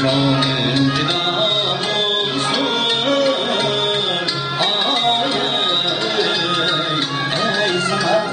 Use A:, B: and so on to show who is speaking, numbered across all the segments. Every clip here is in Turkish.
A: Canım fidan olsun, ay ey sana.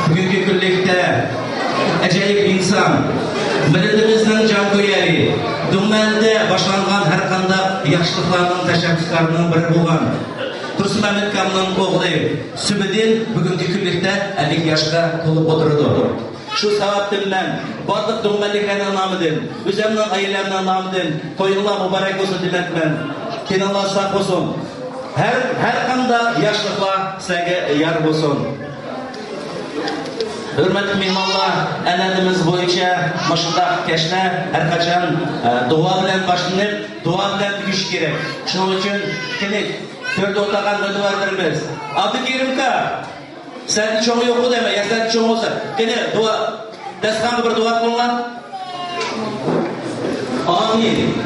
B: Bugünkü birlikte acayip insan, milletimizden can koyarı, dünyada başlangan her kanda yaşlıklarının teşebbüslerinin biri olan Tursun Mehmet Kam'ın oğlu Sübüdin bugünkü birlikte 50 yaşta tolup oturdu. Şu sebepten ben bazı düğmenliklerinin namıdın, üzerinin ailelerinin namıdın, toyunlar mübarek olsun demek ben. Kenallah sağ olsun. Her kanda yaşlıklar size yar olsun. Hürmetli mehmanlar, anadımız boyunca maşallah keşne her kaçan dua bilen başlanıp, dua bilen tügüş gerek. Şunun için kenek, dört otakan ödüvarlarımız. Abdülkerim'ka, sen çoğu yok mu deme, ya sen çoğu olsa. Kenek, dua, deskanı bir dua kılınlar. Amin.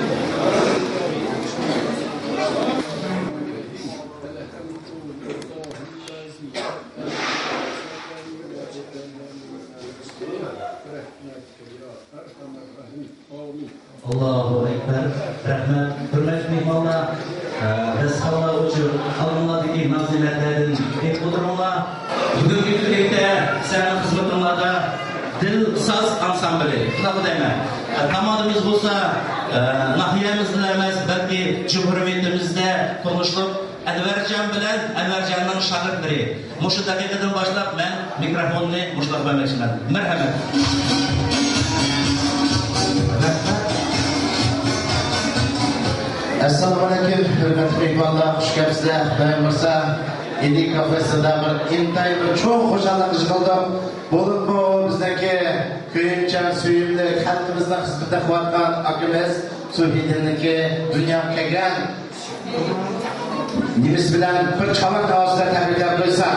B: Allahu Ekber, rahmet, hürmet mehmanlar, rızkala uçur, alınladaki naziletlerin hep budurunla, bugünkü birlikte senin hizmetinlerde dil saz ansambili, kınalı deme. Tamadımız olsa, nahiyemizde emez, belki Cumhuriyetimizde konuşulup, Envercan bilen Envercan'ın şagirtleri. Muşu dakikadan başlap ben mikrofonunu muşlak vermek merhamet.
C: Assalomu alaykum, hurmatli mehmonlar, xush kelibsizlar. Ben Mirza Edi kafesida bir intayin çok xo'jalik qildim. Bo'lib bu bizdagi kuyimchan suyimli xalqimizga xizmatda qilayotgan akamiz Suhiddin'niki dunyoga kelgan nemis bilan bir chavak ovozda tabriklab qo'ysak.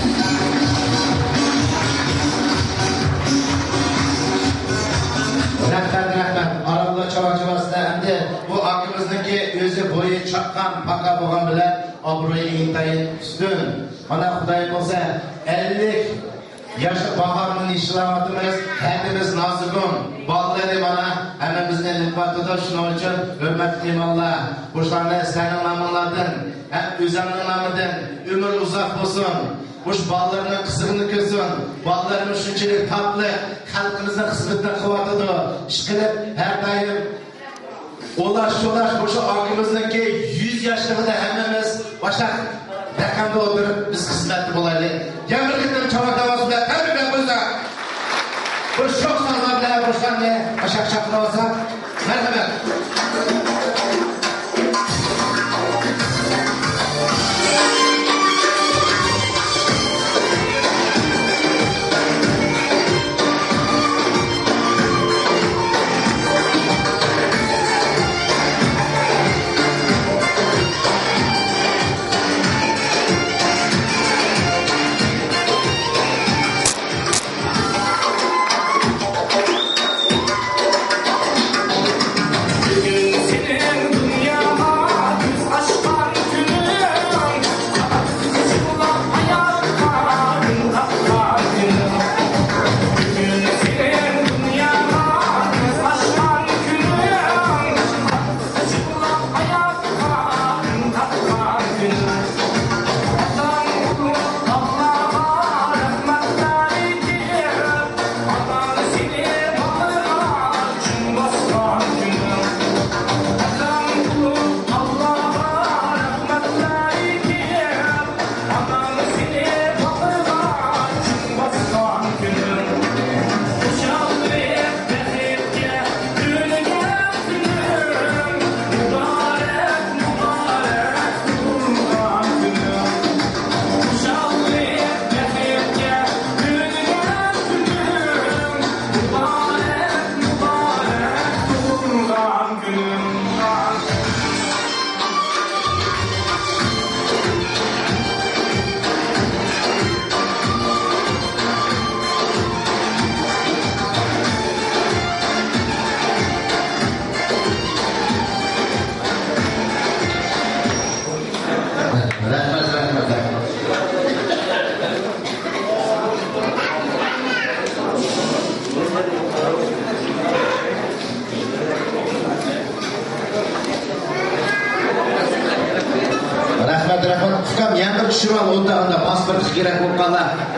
C: Rahmat. Aralda chavak-chavasida endi bu akamizniki o'zi bo'yi chaqqan paqa bo'lgan bilan obro'yi intayin ustun. Mana Xudoy bo'lsa 50 yoshli bahorni nishlayotimiz, hammamiz nozigun. Bolalar mana hammamizni ilfatida shuning uchun hurmatli mehmonlar, o'shalarni sizlarning nominglardan, ham o'zimning nomimdan umr uzoq bo'lsin. Uş balalarının kısığını kılsın, balalarının şunçalık tatlı, halkımızın hizmetine kıvatıdı. İşkilip her daim ulaş, boşu akımızdaki 100 yaşlarında hemimiz başak dekanda oturup biz hizmetli bulaylı. Yemir gittim çabuk davasında, tabi ben buzda. Bu çok sağlamlar, boşlar ne? Başak şaklı olsa, merhamet. Rahmat. Hukam yangi tushirib o'rtag'ida pasport kerak bo'lib qoldi.